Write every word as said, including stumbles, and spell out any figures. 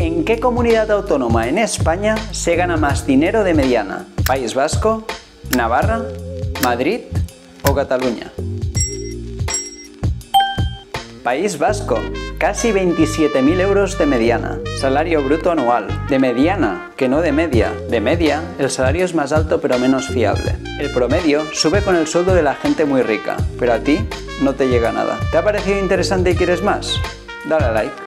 ¿En qué comunidad autónoma en España se gana más dinero de mediana? ¿País Vasco, Navarra, Madrid o Cataluña? País Vasco, casi veintisiete mil euros de mediana. Salario bruto anual. De mediana, que no de media. De media, el salario es más alto pero menos fiable. El promedio sube con el sueldo de la gente muy rica, pero a ti no te llega nada. ¿Te ha parecido interesante y quieres más? Dale a like.